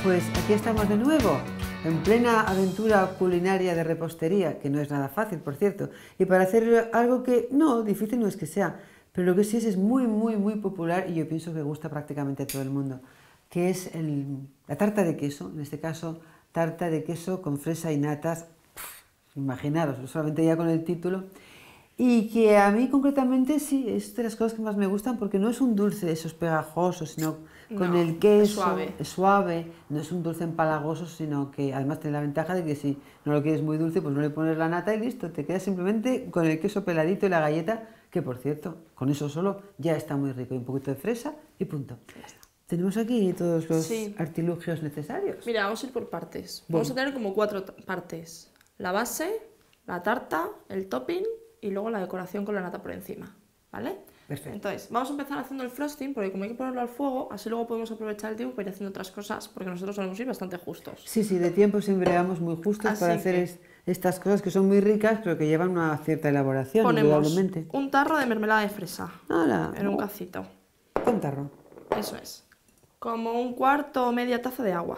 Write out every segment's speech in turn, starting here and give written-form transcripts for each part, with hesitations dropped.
Pues aquí estamos de nuevo, en plena aventura culinaria de repostería, que no es nada fácil, por cierto, y para hacer algo que, no, difícil no es que sea, pero lo que sí es muy popular y yo pienso que gusta prácticamente a todo el mundo, que es la tarta de queso, en este caso, tarta de queso con fresa y natas, imaginaros, solamente ya con el título, y que a mí concretamente sí, es de las cosas que más me gustan porque no es un dulce de esos pegajosos, sino con No, el queso, es suave, no es un dulce empalagoso, sino que además tiene la ventaja de que si no lo quieres muy dulce, pues no le pones la nata y listo, te quedas simplemente con el queso peladito y la galleta, que por cierto, con eso solo ya está muy rico, y un poquito de fresa y punto. Tenemos aquí todos los artilugios necesarios. Mira, vamos a ir por partes. Bueno. Vamos a tener como 4 partes. La base, la tarta, el topping y luego la decoración con la nata por encima, ¿vale? Perfecto. Entonces, vamos a empezar haciendo el frosting, porque como hay que ponerlo al fuego, así luego podemos aprovechar el tiempo para ir haciendo otras cosas, porque nosotros solemos ir bastante justos. Sí, de tiempo siempre vamos muy justos Así para hacer estas cosas que son muy ricas, pero que llevan una cierta elaboración, indudablemente. Un tarro de mermelada de fresa en un cacito. ¿Qué tarro? Eso es. Como un cuarto o media taza de agua.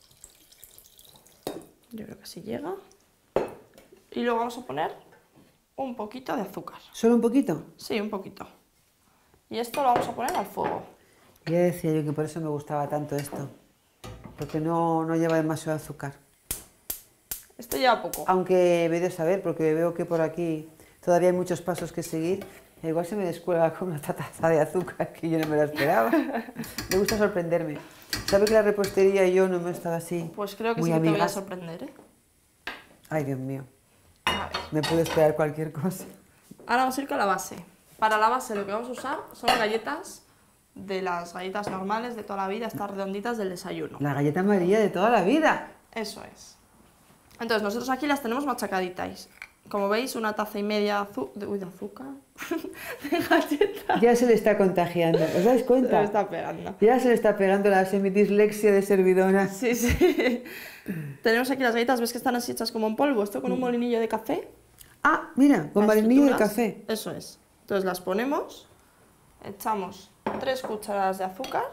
Yo creo que así llega. Y luego vamos a poner un poquito de azúcar. ¿Solo un poquito? Sí, un poquito. Y esto lo vamos a poner al fuego. Ya decía yo que por eso me gustaba tanto esto, porque no lleva demasiado azúcar. Esto lleva poco. Aunque me he de saber, porque veo que por aquí todavía hay muchos pasos que seguir. Igual se me descuelga con una taza de azúcar que yo no me la esperaba. Me gusta sorprenderme. ¿Sabe que la repostería y yo no hemos estado así? Pues creo que muy sí que te voy a amigas? sorprender, ¿eh? Ay, Dios mío. A ver. Me puedo esperar cualquier cosa. Ahora vamos a ir con la base. Para la base lo que vamos a usar son galletas de las galletas normales de toda la vida, estas redonditas del desayuno. La galleta amarilla de toda la vida. Eso es. Entonces nosotros aquí las tenemos machacaditas. Como veis, una taza y media de azúcar, de galletas. Ya se le está contagiando, ¿os dais cuenta? Se le está pegando. Ya se le está pegando la semidislexia de servidora. Sí. Tenemos aquí las galletas, ¿ves que están así hechas como en polvo? Esto con un molinillo de café. Ah, mira, con molinillo de café. Eso es. Entonces las ponemos, echamos 3 cucharadas de azúcar.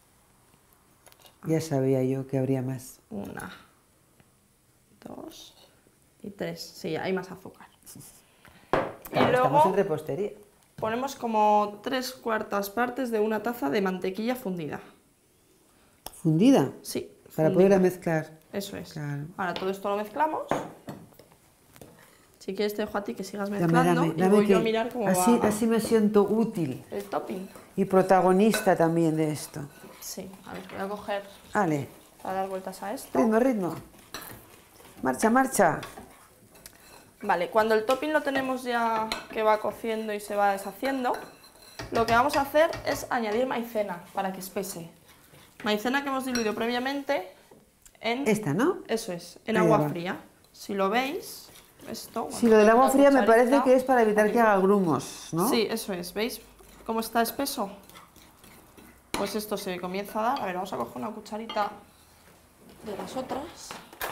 Ya sabía yo que habría más. 1, 2 y 3. Sí, hay más azúcar. Claro, y luego estamos en repostería. ponemos como 3/4 partes de una taza de mantequilla fundida. ¿Fundida? Sí. Para poderla mezclar. Eso es. Claro. Ahora todo esto lo mezclamos. Si quieres te dejo a ti que sigas mezclando Dame, y voy yo a mirar cómo así, va así me siento útil. el topping. Y protagonista también de esto. Sí, a ver, voy a coger Vale, para dar vueltas a esto. ritmo. Marcha. Vale, cuando el topping lo tenemos ya que va cociendo y se va deshaciendo, lo que vamos a hacer es añadir maicena para que espese. Maicena que hemos diluido previamente en... Esta, ¿no? Eso es, en Ahí agua va. fría. Si lo veis, esto... Sí, lo del agua una fría me cucharita, parece que es para evitar que haga grumos, ¿no? Sí, eso es, ¿veis cómo está espeso? Pues esto se comienza a dar. A ver, vamos a coger una cucharita de las otras.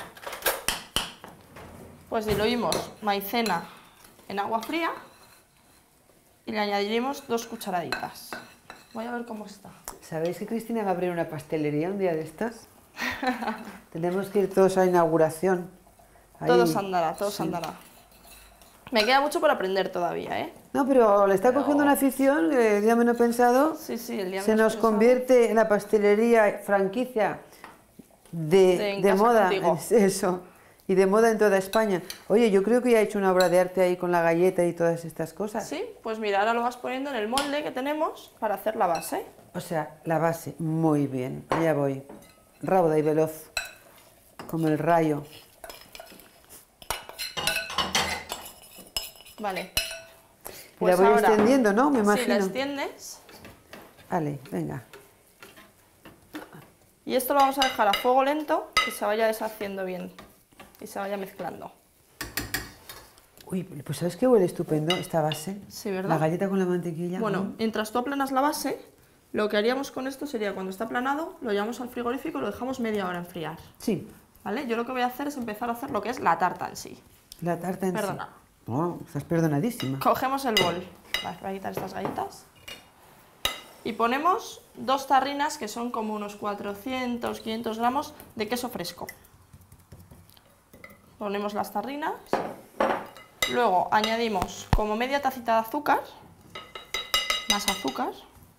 Pues diluimos maicena en agua fría y le añadiremos 2 cucharaditas. Voy a ver cómo está. ¿Sabéis que Cristina va a abrir una pastelería un día de estas? Tenemos que ir todos a la inauguración. Ahí. Todo se andará. Sí. Me queda mucho por aprender todavía, ¿eh? No, pero le está cogiendo una afición, el día menos pensado. Sí, el día se menos nos pensado. convierte en la pastelería franquicia de casa moda. contigo. Eso. Y de moda en toda España. Oye, yo creo que ya ha hecho una obra de arte ahí con la galleta y todas estas cosas. Sí, pues mira, ahora lo vas poniendo en el molde que tenemos para hacer la base. O sea, la base, muy bien. Allá voy. Rauda y veloz. Como el rayo. Vale. Y la voy ahora, extendiendo, ¿no? Me imagino. Sí, la extiendes. Vale, venga. Y esto lo vamos a dejar a fuego lento, que se vaya deshaciendo bien y se vaya mezclando. Uy, pues ¿sabes qué huele estupendo esta base? Sí, ¿verdad? La galleta con la mantequilla. Bueno, mientras tú aplanas la base, lo que haríamos con esto sería, cuando está aplanado, lo llevamos al frigorífico y lo dejamos media hora enfriar. Sí. ¿Vale? Yo lo que voy a hacer es empezar a hacer lo que es la tarta en sí. La tarta en Perdona. sí. Oh, estás perdonadísima. Cogemos el bol. Vale, voy a quitar estas galletas. Y ponemos 2 tarrinas, que son como unos 400, 500 gramos de queso fresco. Ponemos las tarrinas. Luego añadimos como media tacita de azúcar, más azúcar.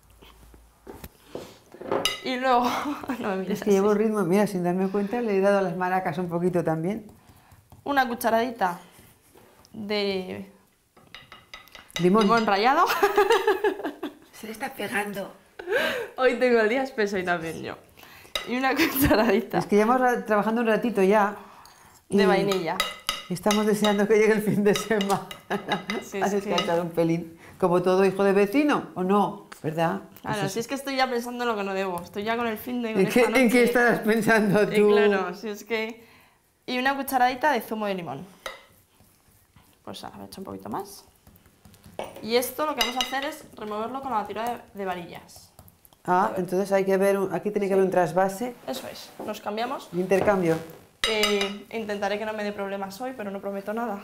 Y luego, no me mires Es que así. llevo ritmo, mira, sin darme cuenta le he dado a las maracas un poquito también. Una cucharadita de Limón. rallado. Se le está pegando. Hoy tengo el día espeso y también yo. Y una cucharadita Es que llevamos trabajando un ratito ya. de vainilla. Y estamos deseando que llegue el fin de semana. Sí, Has sí. descansado un pelín. Como todo hijo de vecino, ¿o no? ¿Verdad? Claro, Pues si es que estoy ya pensando en lo que no debo. Estoy ya con el fin de... con ¿En qué, esta en qué noche. estarás pensando tú? Claro, si es que... Y una cucharadita de zumo de limón. Pues ahora me he hecho un poquito más. Y esto lo que vamos a hacer es removerlo con la batidora de varillas. Ah, entonces hay que ver, aquí tiene que haber un trasvase, Eso es, nos cambiamos. un intercambio. Intentaré que no me dé problemas hoy, pero no prometo nada.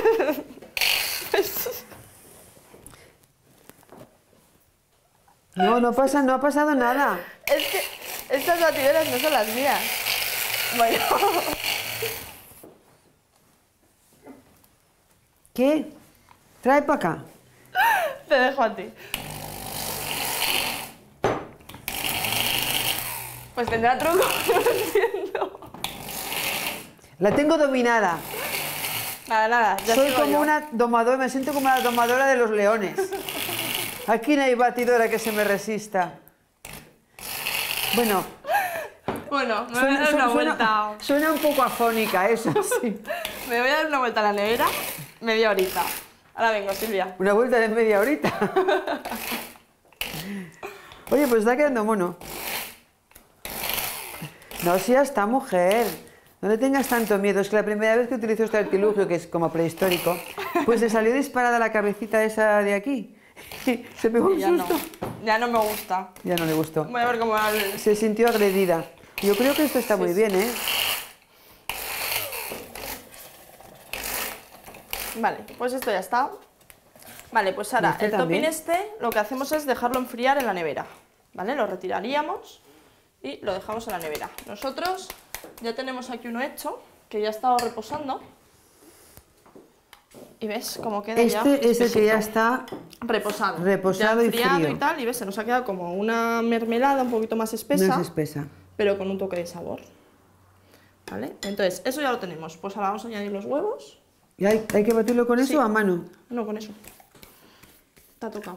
No, no ha pasado nada. Es que estas batidoras no son las mías. Bueno, ¿Qué? Trae para acá. te dejo a ti. Pues tendrá truco, no lo entiendo. La tengo dominada. Nada, ya Soy sigo como yo. una domadora, me siento como la domadora de los leones. Aquí no hay batidora que se me resista. Bueno, Bueno, me voy a dar una vuelta. suena un poco afónica, eso sí. Me voy a dar una vuelta a la nevera, media horita. Ahora vengo, Silvia. Una vuelta de media horita. Oye, pues está quedando mono. No seas esta mujer. No le tengas tanto miedo. Es que la primera vez que utilizo este artilugio, que es como prehistórico, pues le salió disparada la cabecita esa de aquí. Se pegó un Y susto. ya no me gusta. Ya no le gustó. Voy a ver cómo va el... Se sintió agredida. Yo creo que esto está muy bien, ¿eh? Vale, pues esto ya está. Vale, pues ahora ¿Este el topping también? este lo que hacemos es dejarlo enfriar en la nevera. ¿Vale? Lo retiraríamos y lo dejamos en la nevera. Nosotros ya tenemos aquí uno hecho, que ya ha estado reposando. Y ves cómo queda ya Este es el que ya espesito. está Reposado. reposado ya y enfriado frío. y tal, y ves, se nos ha quedado como una mermelada un poquito más espesa, No es espesa. pero con un toque de sabor. ¿Vale? Entonces, eso ya lo tenemos. Pues ahora vamos a añadir los huevos. ¿Y hay que batirlo con eso Sí. o a mano? No, con eso. Te ha tocado.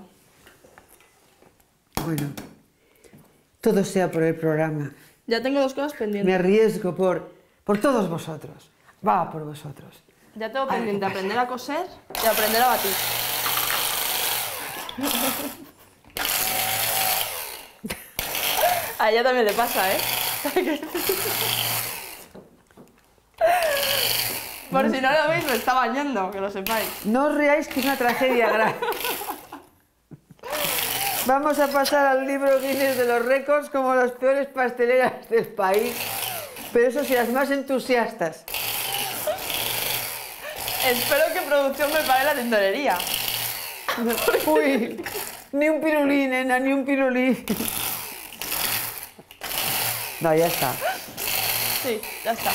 Bueno, todo sea por el programa. Ya tengo 2 cosas Me pendientes. arriesgo por todos vosotros. Va por vosotros. Ya tengo pendiente aprender a coser y aprender a batir. A ella también le pasa, ¿eh? Por si no lo veis, me está bañando, que lo sepáis. No os reáis que es una tragedia grave. Vamos a pasar al libro Guinness de los récords como las peores pasteleras del país. Pero eso sí, las más entusiastas. Espero que producción me pague la tintorería. Uy, ni un pirulí, nena, ni un pirulí. No, ya está. Sí, ya está.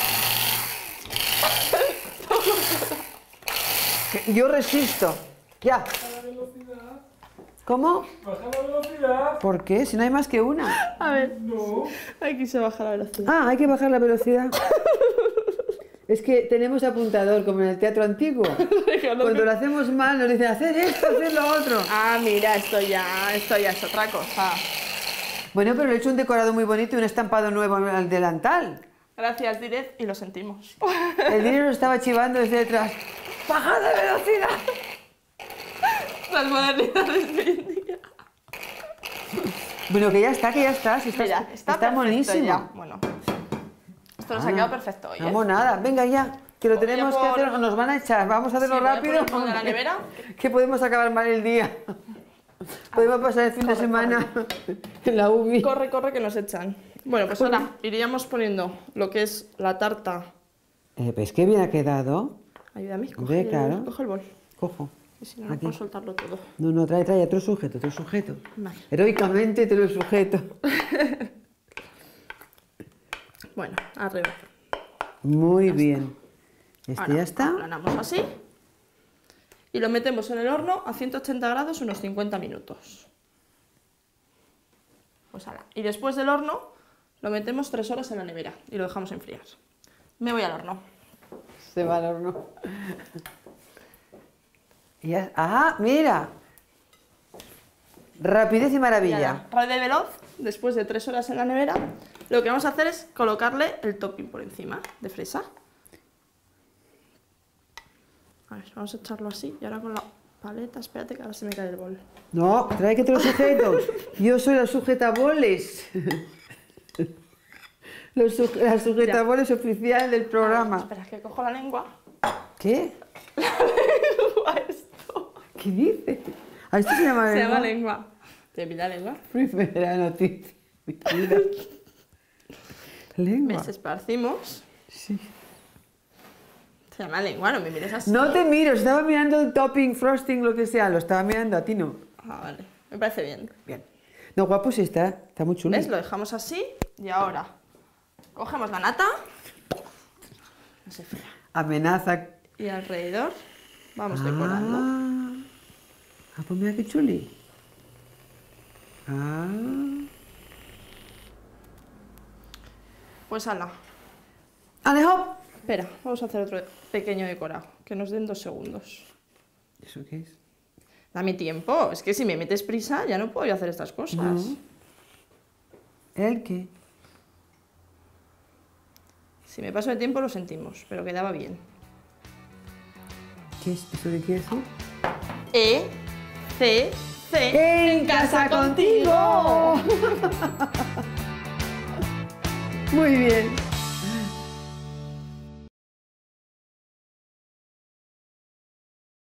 Yo resisto. Ya. ¿Cómo? Baja la velocidad. ¿Por qué? Si no hay más que una. A ver, No. aquí se baja la velocidad. Ah, hay que bajar la velocidad. Es que tenemos apuntador, como en el teatro antiguo. Cuando lo hacemos mal nos dicen hacer esto, hacer lo otro. Ah, mira, esto ya es otra cosa. Bueno, pero le he hecho un decorado muy bonito y un estampado nuevo al delantal. Gracias, Direct, y lo sentimos. El dinero estaba chivando desde detrás. ¡Baja de velocidad! Las modernidades de hoy en día. Bueno, que ya está, que ya está. Si está, Mira, está perfecto buenísimo. ya. Bueno, esto nos ha quedado perfecto hoy, No, ¿eh? nada. Venga ya, que lo Voy tenemos a que por- hacer o nos van a echar. Vamos a hacerlo Sí, voy a rápido. poner uno de la nevera. Que podemos acabar mal el día. Podemos pasar el fin de semana en la UBI. Corre, corre, que nos echan. Bueno, pues ahora iríamos poniendo lo que es la tarta. Pues qué bien ha quedado. Ayúdame, Hombre, claro. coge el bol. Cojo. Y si no, no Aquí. puedo soltarlo todo. No, no, trae, trae, otro sujeto, otro sujeto. Vale. Heroicamente te lo sujeto. Bueno, alrededor. Muy bien. Este Ahora, ya está. aplanamos así. Y lo metemos en el horno a 180 grados unos 50 minutos. Pues ala. Y después del horno lo metemos 3 horas en la nevera y lo dejamos enfriar. Me voy al horno. Se va al horno. ¡Ah, mira! Rapidez y maravilla. Rápido y veloz, después de 3 horas en la nevera, lo que vamos a hacer es colocarle el topping por encima de fresa. A ver, vamos a echarlo así y ahora con la paleta, espérate que ahora se me cae el bol. No, trae que te lo sujeto. Yo soy la sujetaboles. La sujetaboles oficial del programa. Espera, que cojo la lengua. ¿Qué? Lengua esto. ¿Qué dices? ¿A esto se llama Se lengua? llama lengua. ¿Te pilla lengua? Primera noticia. Mi vida. Lengua. ¿Ves? Esparcimos. Sí. Se llama lengua, no me mires así. No te miro, estaba mirando el topping, frosting, lo que sea. Lo estaba mirando a ti, no. Ah, vale. Me parece bien. Bien. No, guapo sí está. Está muy chulo. ¿Ves? Lo dejamos así y ahora cogemos la nata. No se fría. Amenaza. Y alrededor vamos decorando. Ah, pues mira qué chuli. Ah. Pues ala. ¡Alejo! Espera, vamos a hacer otro pequeño decorado, que nos den 2 segundos. ¿Eso qué es? Dame tiempo, es que si me metes prisa ya no puedo yo hacer estas cosas. No. ¿El qué? Si me paso de tiempo lo sentimos, pero quedaba bien. ¿Qué es? ¿Eso qué quiere decir? E-C-C. ¡En casa contigo! Muy bien.